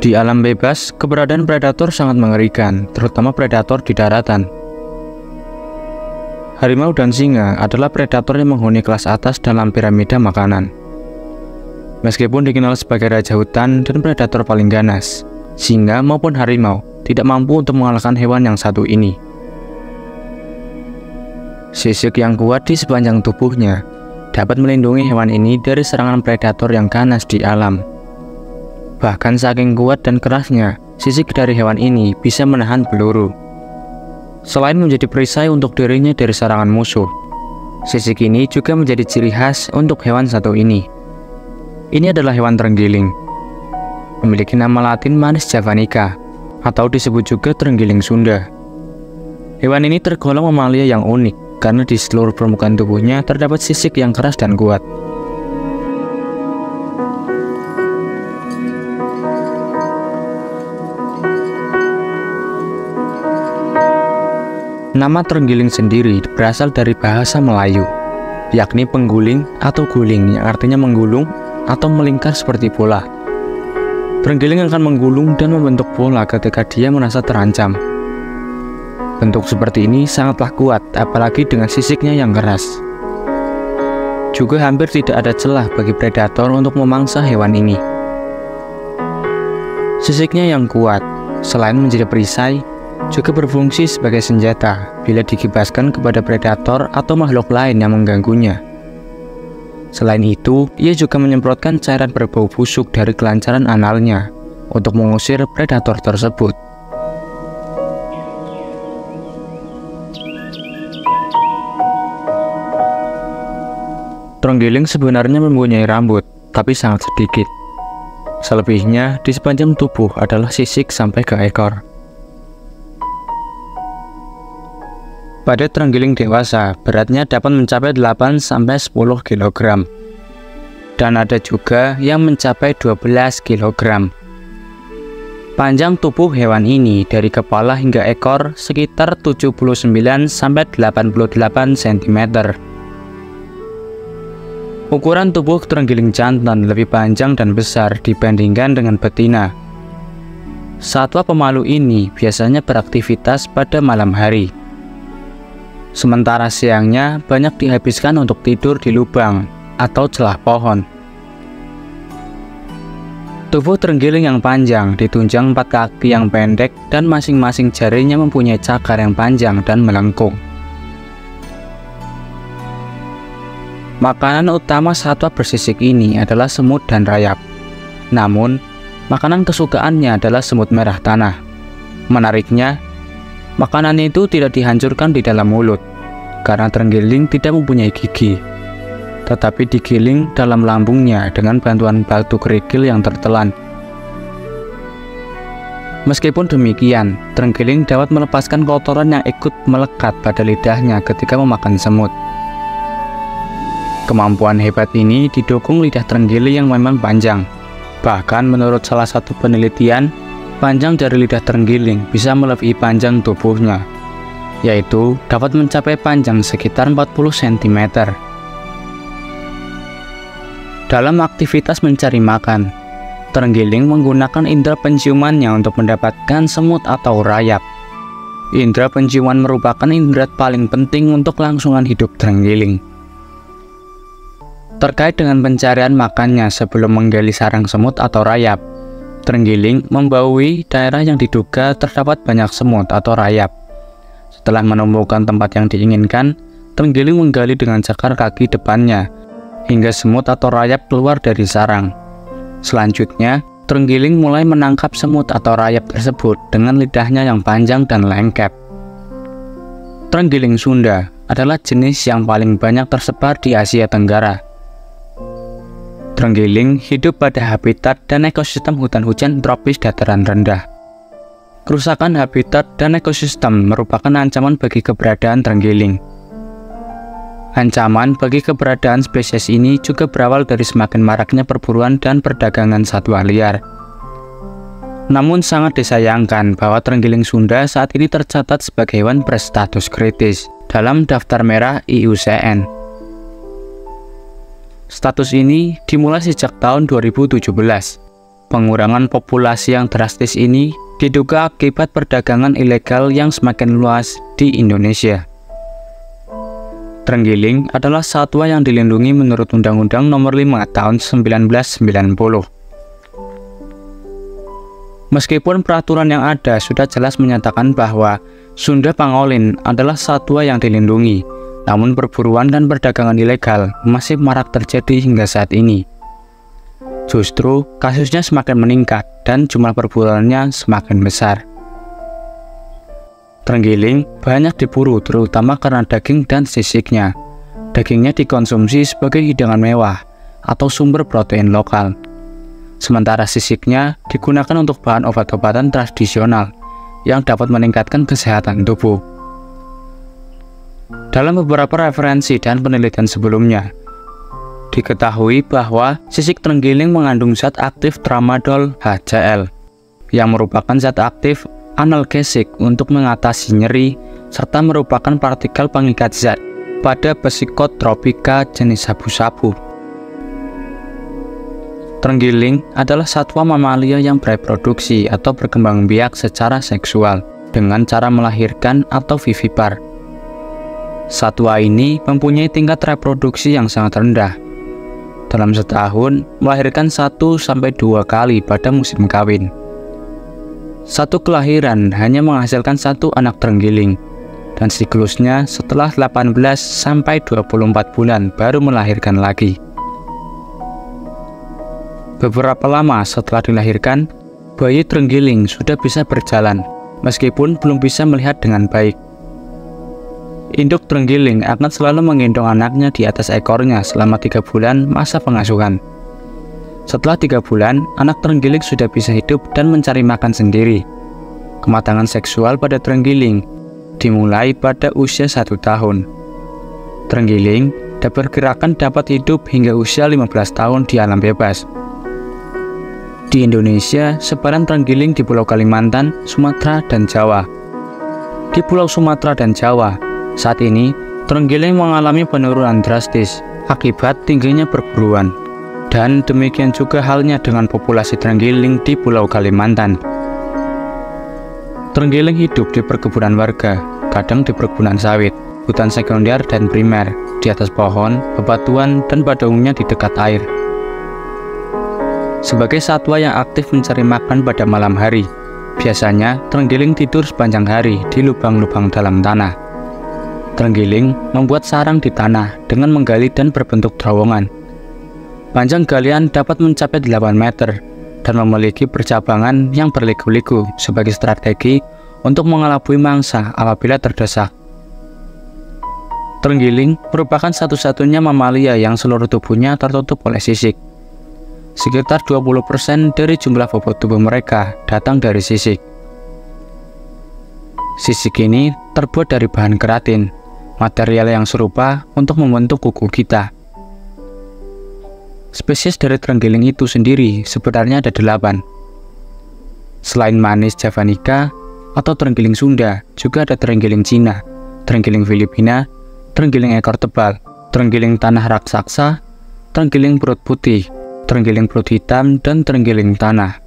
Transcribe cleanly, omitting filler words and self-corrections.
Di alam bebas, keberadaan predator sangat mengerikan, terutama predator di daratan. Harimau dan singa adalah predator yang menghuni kelas atas dalam piramida makanan. Meskipun dikenal sebagai raja hutan dan predator paling ganas, singa maupun harimau tidak mampu untuk mengalahkan hewan yang satu ini. Sisik yang kuat di sepanjang tubuhnya dapat melindungi hewan ini dari serangan predator yang ganas di alam. Bahkan saking kuat dan kerasnya, sisik dari hewan ini bisa menahan peluru. Selain menjadi perisai untuk dirinya dari serangan musuh, sisik ini juga menjadi ciri khas untuk hewan satu ini. Ini adalah hewan terenggiling. Memiliki nama latin Manis javanica, atau disebut juga terenggiling Sunda. Hewan ini tergolong mamalia yang unik, karena di seluruh permukaan tubuhnya terdapat sisik yang keras dan kuat. Nama terenggiling sendiri berasal dari bahasa Melayu, yakni pengguling atau guling, yang artinya menggulung atau melingkar seperti bola. Terenggiling akan menggulung dan membentuk bola ketika dia merasa terancam. Bentuk seperti ini sangatlah kuat, apalagi dengan sisiknya yang keras. Juga hampir tidak ada celah bagi predator untuk memangsa hewan ini. Sisiknya yang kuat, selain menjadi perisai, juga berfungsi sebagai senjata bila dikibaskan kepada predator atau makhluk lain yang mengganggunya. Selain itu, ia juga menyemprotkan cairan berbau busuk dari kelancaran analnya untuk mengusir predator tersebut. Terenggiling sebenarnya mempunyai rambut, tapi sangat sedikit. Selebihnya di sepanjang tubuh adalah sisik sampai ke ekor. Pada terenggiling dewasa, beratnya dapat mencapai 8-10 kg. Dan ada juga yang mencapai 12 kg. Panjang tubuh hewan ini dari kepala hingga ekor sekitar 79-88 cm. Ukuran tubuh terenggiling jantan lebih panjang dan besar dibandingkan dengan betina. Satwa pemalu ini biasanya beraktivitas pada malam hari. Sementara siangnya banyak dihabiskan untuk tidur di lubang atau celah pohon. Tubuh terenggiling yang panjang ditunjang 4 kaki yang pendek dan masing-masing jarinya mempunyai cakar yang panjang dan melengkung. Makanan utama satwa bersisik ini adalah semut dan rayap. Namun, makanan kesukaannya adalah semut merah tanah. Menariknya, makanan itu tidak dihancurkan di dalam mulut, karena terenggiling tidak mempunyai gigi, tetapi digiling dalam lambungnya dengan bantuan batu kerikil yang tertelan. Meskipun demikian, terenggiling dapat melepaskan kotoran yang ikut melekat pada lidahnya ketika memakan semut. Kemampuan hebat ini didukung lidah terenggiling yang memang panjang. Bahkan menurut salah satu penelitian, panjang dari lidah terenggiling bisa melebihi panjang tubuhnya, yaitu dapat mencapai panjang sekitar 40 cm. Dalam aktivitas mencari makan, terenggiling menggunakan indera penciumannya untuk mendapatkan semut atau rayap. Indera penciuman merupakan indera paling penting untuk kelangsungan hidup terenggiling. Terkait dengan pencarian makannya sebelum menggali sarang semut atau rayap, terenggiling membaui daerah yang diduga terdapat banyak semut atau rayap. Setelah menemukan tempat yang diinginkan, terenggiling menggali dengan cakar kaki depannya, hingga semut atau rayap keluar dari sarang. Selanjutnya, terenggiling mulai menangkap semut atau rayap tersebut dengan lidahnya yang panjang dan lengket. Terenggiling Sunda adalah jenis yang paling banyak tersebar di Asia Tenggara. Terenggiling hidup pada habitat dan ekosistem hutan hujan tropis dataran rendah. Kerusakan habitat dan ekosistem merupakan ancaman bagi keberadaan terenggiling. Ancaman bagi keberadaan spesies ini juga berawal dari semakin maraknya perburuan dan perdagangan satwa liar. Namun sangat disayangkan bahwa terenggiling Sunda saat ini tercatat sebagai hewan berstatus kritis dalam daftar merah IUCN. Status ini dimulai sejak tahun 2017. Pengurangan populasi yang drastis ini diduga akibat perdagangan ilegal yang semakin luas di Indonesia. Terenggiling adalah satwa yang dilindungi menurut Undang-Undang Nomor 5 Tahun 1990. Meskipun peraturan yang ada sudah jelas menyatakan bahwa Sunda pangolin adalah satwa yang dilindungi, namun perburuan dan perdagangan ilegal masih marak terjadi hingga saat ini. Justru kasusnya semakin meningkat dan jumlah perburuannya semakin besar. Terenggiling banyak diburu terutama karena daging dan sisiknya. Dagingnya dikonsumsi sebagai hidangan mewah atau sumber protein lokal. Sementara sisiknya digunakan untuk bahan obat-obatan tradisional yang dapat meningkatkan kesehatan tubuh. Dalam beberapa referensi dan penelitian sebelumnya, diketahui bahwa sisik terenggiling mengandung zat aktif tramadol HCl yang merupakan zat aktif analgesik untuk mengatasi nyeri serta merupakan partikel pengikat zat pada psikotropika jenis sabu-sabu. Terenggiling adalah satwa mamalia yang bereproduksi atau berkembang biak secara seksual dengan cara melahirkan atau vivipar. Satwa ini mempunyai tingkat reproduksi yang sangat rendah. Dalam setahun, melahirkan 1-2 kali pada musim kawin. Satu kelahiran hanya menghasilkan 1 anak terenggiling, dan siklusnya setelah 18-24 bulan baru melahirkan lagi. Beberapa lama setelah dilahirkan, bayi terenggiling sudah bisa berjalan, meskipun belum bisa melihat dengan baik. Induk terenggiling akan selalu menggendong anaknya di atas ekornya selama 3 bulan masa pengasuhan. Setelah 3 bulan, anak terenggiling sudah bisa hidup dan mencari makan sendiri. Kematangan seksual pada terenggiling dimulai pada usia 1 tahun. Terenggiling diperkirakan dapat hidup hingga usia 15 tahun di alam bebas. Di Indonesia, sebaran terenggiling di Pulau Kalimantan, Sumatera, dan Jawa. Di Pulau Sumatera dan Jawa, saat ini terenggiling mengalami penurunan drastis akibat tingginya perburuan. Dan demikian juga halnya dengan populasi terenggiling di Pulau Kalimantan. Terenggiling hidup di perkebunan warga, kadang di perkebunan sawit, hutan sekunder dan primer, di atas pohon, bebatuan, dan pada umumnya di dekat air. Sebagai satwa yang aktif mencari makan pada malam hari, biasanya terenggiling tidur sepanjang hari di lubang-lubang dalam tanah. Terenggiling membuat sarang di tanah dengan menggali dan berbentuk terowongan. Panjang galian dapat mencapai 8 meter dan memiliki percabangan yang berliku-liku sebagai strategi untuk mengelabui mangsa apabila terdesak. Terenggiling merupakan satu-satunya mamalia yang seluruh tubuhnya tertutup oleh sisik. Sekitar 20% dari jumlah bobot tubuh mereka datang dari sisik. Sisik ini terbuat dari bahan keratin, material yang serupa untuk membentuk kuku kita. Spesies dari terenggiling itu sendiri sebenarnya ada 8. Selain manis javanica atau terenggiling Sunda, juga ada terenggiling Cina, terenggiling Filipina, terenggiling ekor tebal, terenggiling tanah raksasa, terenggiling perut putih, terenggiling perut hitam, dan terenggiling tanah.